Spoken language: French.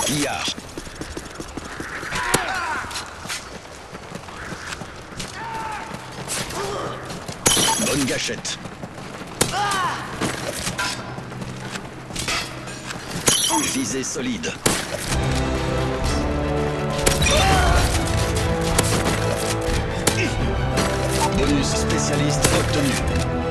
Pillard. Bonne gâchette. Visée solide. Bonus spécialiste obtenu.